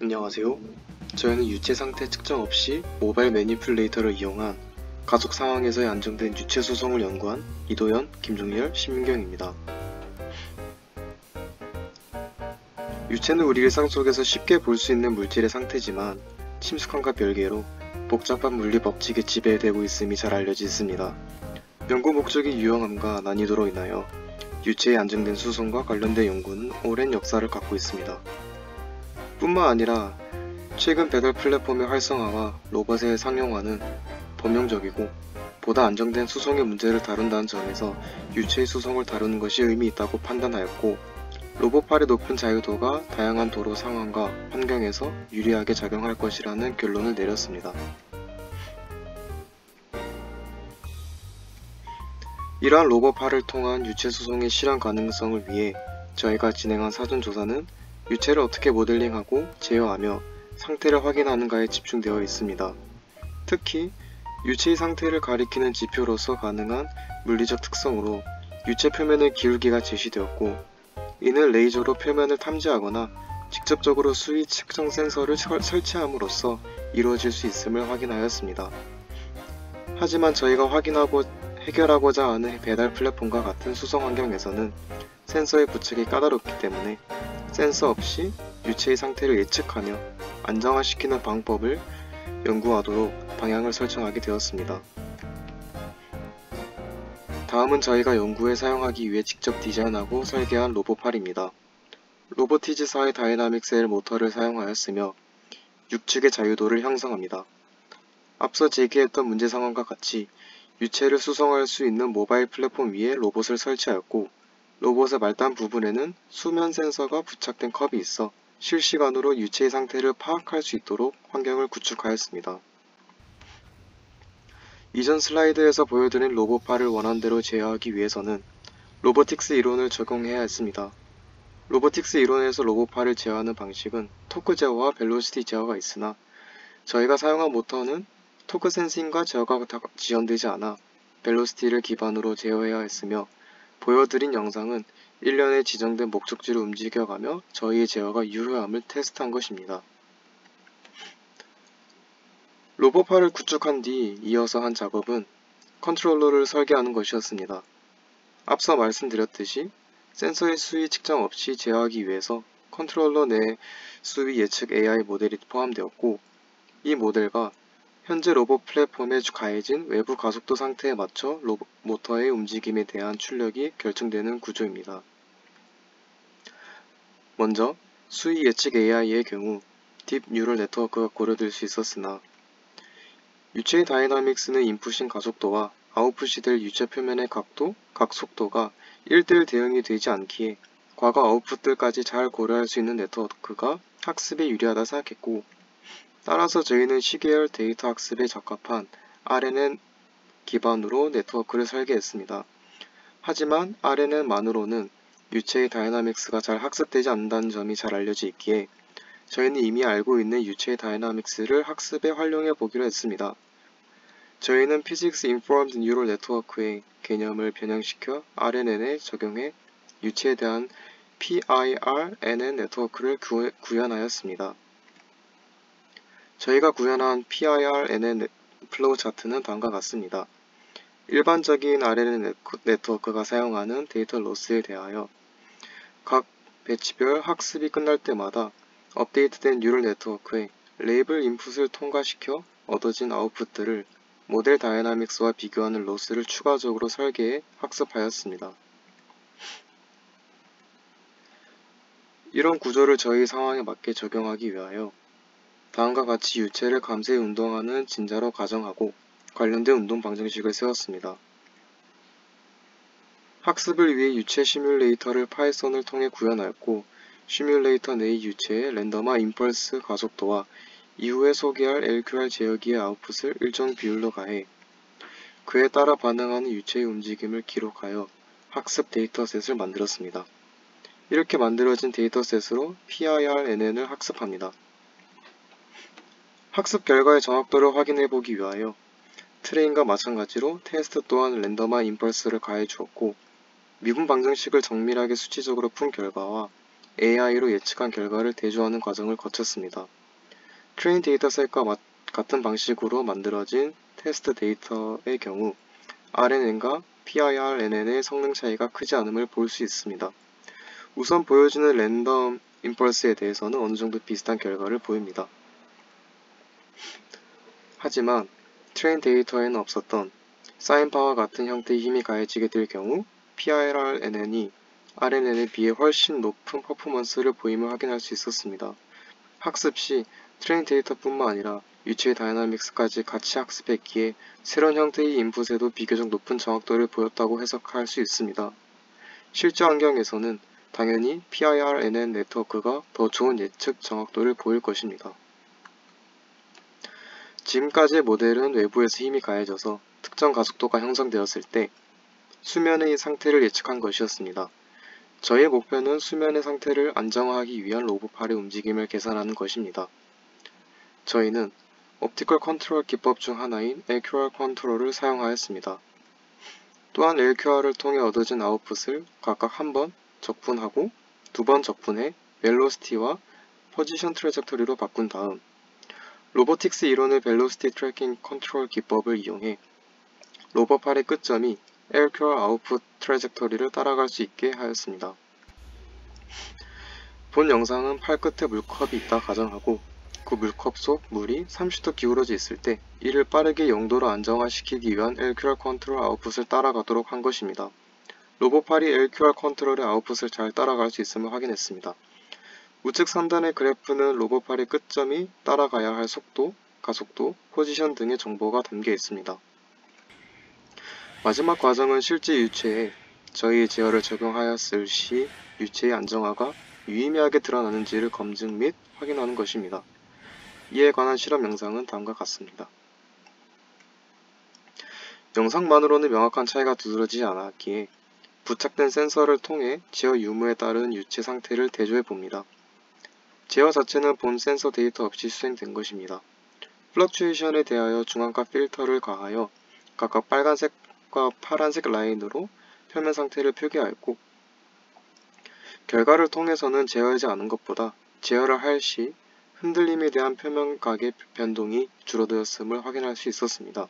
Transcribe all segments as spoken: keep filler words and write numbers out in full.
안녕하세요. 저희는 유체 상태 측정 없이 모바일 매니플레이터를 이용한 가속 상황에서의 안정된 유체 수송을 연구한 이도현, 김종열, 신민경입니다. 유체는 우리 일상 속에서 쉽게 볼 수 있는 물질의 상태지만 친숙함과 별개로 복잡한 물리 법칙에 지배되고 있음이 잘 알려져 있습니다. 연구 목적이 유용함과 난이도로 인하여 유체의 안정된 수송과 관련된 연구는 오랜 역사를 갖고 있습니다. 뿐만 아니라 최근 배달 플랫폼의 활성화와 로봇의 상용화는 범용적이고 보다 안정된 수송의 문제를 다룬다는 점에서 유체의 수송을 다루는 것이 의미 있다고 판단하였고, 로봇팔의 높은 자유도가 다양한 도로 상황과 환경에서 유리하게 작용할 것이라는 결론을 내렸습니다. 이러한 로봇팔을 통한 유체 수송의 실현 가능성을 위해 저희가 진행한 사전조사는 유체를 어떻게 모델링하고 제어하며 상태를 확인하는가에 집중되어 있습니다. 특히 유체의 상태를 가리키는 지표로서 가능한 물리적 특성으로 유체 표면의 기울기가 제시되었고, 이는 레이저로 표면을 탐지하거나 직접적으로 수위 측정 센서를 설치함으로써 이루어질 수 있음을 확인하였습니다. 하지만 저희가 확인하고 해결하고자 하는 배달 플랫폼과 같은 수송 환경에서는 센서의 부착이 까다롭기 때문에 센서 없이 유체의 상태를 예측하며 안정화시키는 방법을 연구하도록 방향을 설정하게 되었습니다. 다음은 저희가 연구에 사용하기 위해 직접 디자인하고 설계한 로봇팔입니다. 로보티즈사의 다이나믹 셀 모터를 사용하였으며 육축의 자유도를 형성합니다. 앞서 제기했던 문제 상황과 같이 유체를 수송할 수 있는 모바일 플랫폼 위에 로봇을 설치하였고, 로봇의 말단 부분에는 수면 센서가 부착된 컵이 있어 실시간으로 유체의 상태를 파악할 수 있도록 환경을 구축하였습니다. 이전 슬라이드에서 보여드린 로봇팔을 원한대로 제어하기 위해서는 로보틱스 이론을 적용해야 했습니다. 로보틱스 이론에서 로봇팔을 제어하는 방식은 토크 제어와 벨로시티 제어가 있으나 저희가 사용한 모터는 토크 센싱과 제어가 지원되지 않아 벨로시티를 기반으로 제어해야 했으며, 보여드린 영상은 일련의 지정된 목적지를 움직여가며 저희의 제어가 유효함을 테스트한 것입니다. 로봇팔을 구축한 뒤 이어서 한 작업은 컨트롤러를 설계하는 것이었습니다. 앞서 말씀드렸듯이 센서의 수위 측정 없이 제어하기 위해서 컨트롤러 내 수위 예측 에이아이 모델이 포함되었고, 이 모델과 현재 로봇 플랫폼에 가해진 외부 가속도 상태에 맞춰 로봇 모터의 움직임에 대한 출력이 결정되는 구조입니다. 먼저 수위 예측 에이아이의 경우 딥 뉴럴 네트워크가 고려될 수 있었으나, 유체의 다이나믹스는 인풋인 가속도와 아웃풋이 될 유체 표면의 각도, 각속도가 일 대 일 대응이 되지 않기에 과거 아웃풋들까지 잘 고려할 수 있는 네트워크가 학습에 유리하다 생각했고, 따라서 저희는 시계열 데이터 학습에 적합한 알엔엔 기반으로 네트워크를 설계했습니다. 하지만 알엔엔만으로는 유체의 다이나믹스가 잘 학습되지 않는다는 점이 잘 알려져 있기에 저희는 이미 알고 있는 유체의 다이나믹스를 학습에 활용해 보기로 했습니다. 저희는 Physics Informed Neural Network의 개념을 변형시켜 알엔엔에 적용해 유체에 대한 피아이알엔엔 네트워크를 구현하였습니다. 저희가 구현한 피아이알엔엔 플로우 차트는 다음과 같습니다. 일반적인 알엔엔 네트워크가 사용하는 데이터 로스에 대하여 각 배치별 학습이 끝날 때마다 업데이트된 뉴럴 네트워크에 레이블 인풋을 통과시켜 얻어진 아웃풋들을 모델 다이나믹스와 비교하는 로스를 추가적으로 설계해 학습하였습니다. 이런 구조를 저희 상황에 맞게 적용하기 위하여 다음과 같이 유체를 감쇄 운동하는 진자로 가정하고 관련된 운동 방정식을 세웠습니다. 학습을 위해 유체 시뮬레이터를 파이썬을 통해 구현하였고, 시뮬레이터 내의 유체의 랜덤화 임펄스 가속도와 이후에 소개할 엘큐알 제어기의 아웃풋을 일정 비율로 가해 그에 따라 반응하는 유체의 움직임을 기록하여 학습 데이터셋을 만들었습니다. 이렇게 만들어진 데이터셋으로 피아이알엔엔을 학습합니다. 학습 결과의 정확도를 확인해보기 위하여 트레인과 마찬가지로 테스트 또한 랜덤화 임펄스를 가해 주었고, 미분 방정식을 정밀하게 수치적으로 푼 결과와 에이아이로 예측한 결과를 대조하는 과정을 거쳤습니다. 트레인 데이터셋과 마, 같은 방식으로 만들어진 테스트 데이터의 경우 알엔엔과 피아이알엔엔의 성능 차이가 크지 않음을 볼 수 있습니다. 우선 보여지는 랜덤 임펄스에 대해서는 어느 정도 비슷한 결과를 보입니다. 하지만 트레인 데이터에는 없었던 사인바와 같은 형태의 힘이 가해지게 될 경우 피아이알엔엔이 알엔엔에 비해 훨씬 높은 퍼포먼스를 보임을 확인할 수 있었습니다. 학습 시 트레인 데이터뿐만 아니라 유체의 다이나믹스까지 같이 학습했기에 새로운 형태의 인풋에도 비교적 높은 정확도를 보였다고 해석할 수 있습니다. 실제 환경에서는 당연히 피아이알엔엔 네트워크가 더 좋은 예측 정확도를 보일 것입니다. 지금까지의 모델은 외부에서 힘이 가해져서 특정 가속도가 형성되었을 때 수면의 상태를 예측한 것이었습니다. 저희의 목표는 수면의 상태를 안정화하기 위한 로봇팔의 움직임을 계산하는 것입니다. 저희는 옵티컬 컨트롤 기법 중 하나인 엘큐알 컨트롤을 사용하였습니다. 또한 엘큐알을 통해 얻어진 아웃풋을 각각 한 번 적분하고 두 번 적분해 벨로시티와 포지션 트래젝토리로 바꾼 다음 로보틱스 이론의 벨로시티 트래킹 컨트롤 기법을 이용해 로봇팔의 끝점이 엘큐알 아웃풋 트래젝토리를 따라갈 수 있게 하였습니다. 본 영상은 팔 끝에 물컵이 있다 가정하고 그 물컵 속 물이 삼십 도 기울어져 있을 때 이를 빠르게 영도로 안정화시키기 위한 엘큐알 컨트롤 아웃풋을 따라가도록 한 것입니다. 로봇팔이 엘큐알 컨트롤의 아웃풋을 잘 따라갈 수 있음을 확인했습니다. 우측 상단의 그래프는 로봇팔의 끝점이 따라가야 할 속도, 가속도, 포지션 등의 정보가 담겨 있습니다. 마지막 과정은 실제 유체에 저희의 제어를 적용하였을 시 유체의 안정화가 유의미하게 드러나는지를 검증 및 확인하는 것입니다. 이에 관한 실험 영상은 다음과 같습니다. 영상만으로는 명확한 차이가 두드러지지 않았기에 부착된 센서를 통해 제어 유무에 따른 유체 상태를 대조해 봅니다. 제어 자체는 본 센서 데이터 없이 수행된 것입니다. 플럭추에이션에 대하여 중앙값 필터를 가하여 각각 빨간색과 파란색 라인으로 표면 상태를 표기하였고 결과를 통해서는 제어하지 않은 것보다 제어를 할 시 흔들림에 대한 표면각의 변동이 줄어들었음을 확인할 수 있었습니다.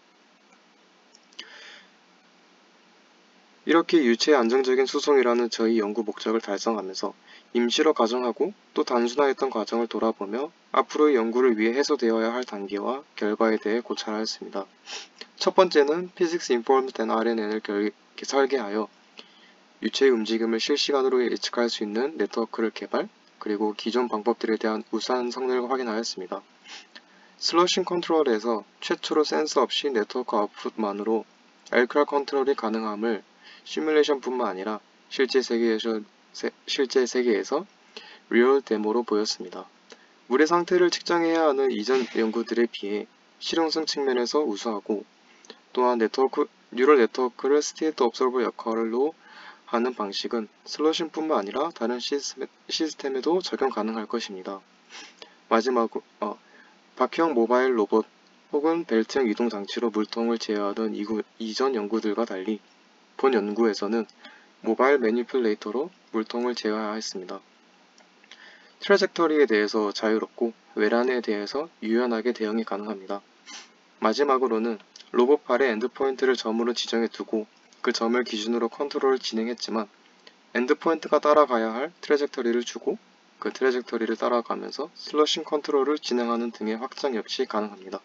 이렇게 유체의 안정적인 수송이라는 저희 연구 목적을 달성하면서 임시로 가정하고 또 단순화했던 과정을 돌아보며 앞으로의 연구를 위해 해소되어야 할 단계와 결과에 대해 고찰하였습니다. 첫 번째는 Physics Informed and 알엔엔을 설계하여 유체의 움직임을 실시간으로 예측할 수 있는 네트워크를 개발, 그리고 기존 방법들에 대한 우수한 성능을 확인하였습니다. 슬러싱 컨트롤에서 최초로 센서 없이 네트워크 아웃풋만으로 엘큐알 컨트롤이 가능함을 시뮬레이션뿐만 아니라 실제 세계에서, 세, 실제 세계에서 리얼 데모로 보였습니다. 물의 상태를 측정해야 하는 이전 연구들에 비해 실용성 측면에서 우수하고 또한 네트워크, 뉴럴 네트워크를 스테이트 옵저버 역할로 하는 방식은 슬러싱뿐만 아니라 다른 시스템, 시스템에도 적용 가능할 것입니다. 마지막으로 어, 바퀴형 모바일 로봇 혹은 벨트형 이동 장치로 물통을 제어하던 이구, 이전 연구들과 달리 본 연구에서는 모바일 매니플레이터로 물통을 제어하였습니다. 트래젝터리에 대해서 자유롭고 외란에 대해서 유연하게 대응이 가능합니다. 마지막으로는 로봇팔의 엔드포인트를 점으로 지정해 두고 그 점을 기준으로 컨트롤을 진행했지만 엔드포인트가 따라가야 할 트래젝터리를 주고 그 트래젝터리를 따라가면서 슬러싱 컨트롤을 진행하는 등의 확장 역시 가능합니다.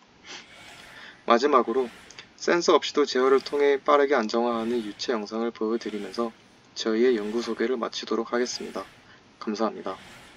마지막으로 센서 없이도 제어를 통해 빠르게 안정화하는 유체 영상을 보여드리면서 저희의 연구 소개를 마치도록 하겠습니다. 감사합니다.